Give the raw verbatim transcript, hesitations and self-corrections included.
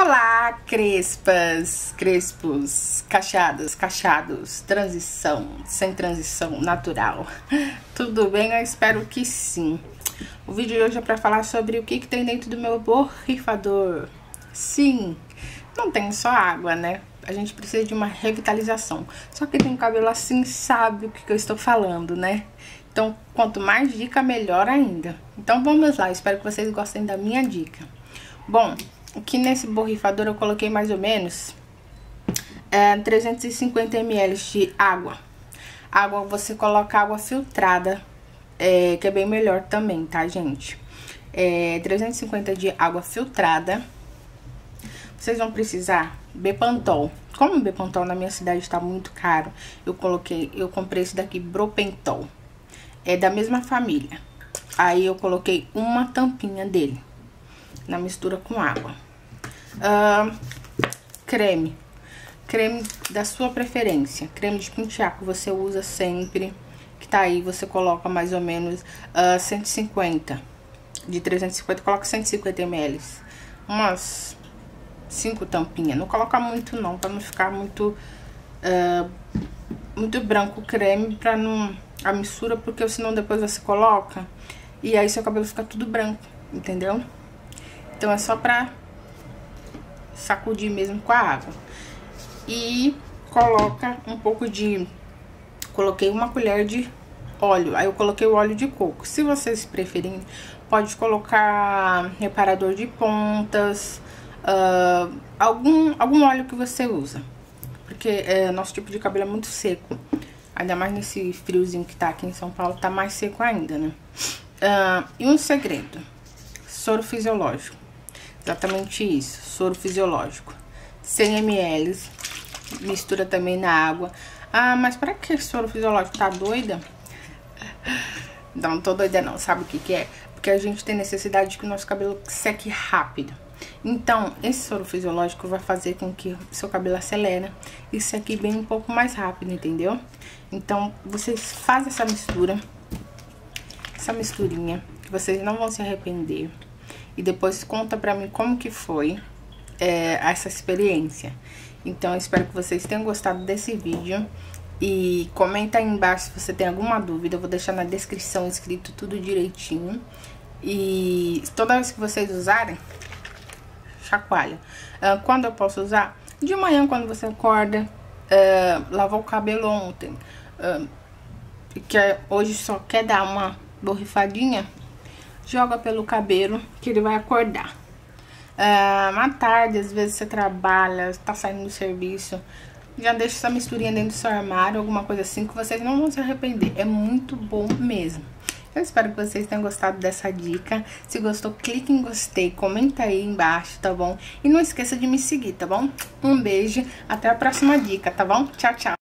Olá, crespas, crespos, cacheadas, cacheados, transição, sem transição, natural. Tudo bem? Eu espero que sim. O vídeo de hoje é para falar sobre o que, que tem dentro do meu borrifador. Sim, não tem só água, né? A gente precisa de uma revitalização. Só que tem cabelo assim, sabe o que, que eu estou falando, né? Então, quanto mais dica, melhor ainda. Então, vamos lá. Espero que vocês gostem da minha dica. Bom, aqui nesse borrifador eu coloquei mais ou menos é, trezentos e cinquenta mililitros de água. Água, você coloca água filtrada, é, que é bem melhor também, tá, gente? É, trezentos e cinquenta de água filtrada. Vocês vão precisar Bepantol. Como o Bepantol na minha cidade tá muito caro, eu coloquei, eu comprei esse daqui, Bropentol. É da mesma família. Aí eu coloquei uma tampinha dele na mistura com água. Uh, creme. Creme da sua preferência. Creme de pentear que você usa sempre. Que tá aí, você coloca mais ou menos uh, cento e cinquenta. De trezentos e cinquenta, coloca cento e cinquenta mililitros. Umas cinco tampinhas. Não coloca muito não, pra não ficar muito... Uh, muito branco o creme, pra não... a mistura, porque senão depois você coloca e aí seu cabelo fica tudo branco, entendeu? Então é só pra sacudir mesmo com a água. E coloca um pouco de... coloquei uma colher de óleo, aí eu coloquei o óleo de coco. Se vocês preferirem, pode colocar reparador de pontas, uh, algum, algum óleo que você usa. Porque é, nosso tipo de cabelo é muito seco. Ainda mais nesse friozinho que tá aqui em São Paulo, tá mais seco ainda, né? Uh, e um segredo. Soro fisiológico. Exatamente isso, soro fisiológico. cem mililitros. Mistura também na água. Ah, mas pra que soro fisiológico? Tá doida? Não, não tô doida não. Sabe o que que é? Porque a gente tem necessidade de que o nosso cabelo seque rápido. Então, esse soro fisiológico vai fazer com que o seu cabelo acelere e seque bem um pouco mais rápido, entendeu? Então, vocês fazem essa mistura, essa misturinha, que vocês não vão se arrepender. E depois conta pra mim como que foi é, essa experiência. Então, eu espero que vocês tenham gostado desse vídeo. E comenta aí embaixo se você tem alguma dúvida. Eu vou deixar na descrição escrito tudo direitinho. E toda vez que vocês usarem, chacoalha. Uh, quando eu posso usar? De manhã, quando você acorda, uh, lavou o cabelo ontem, uh, que hoje só quer dar uma borrifadinha, joga pelo cabelo que ele vai acordar. Uh, à tarde, às vezes você trabalha, tá saindo do serviço, já deixa essa misturinha dentro do seu armário, alguma coisa assim, que vocês não vão se arrepender. É muito bom mesmo. Eu espero que vocês tenham gostado dessa dica. Se gostou, clique em gostei, comenta aí embaixo, tá bom? E não esqueça de me seguir, tá bom? Um beijo, até a próxima dica, tá bom? Tchau, tchau!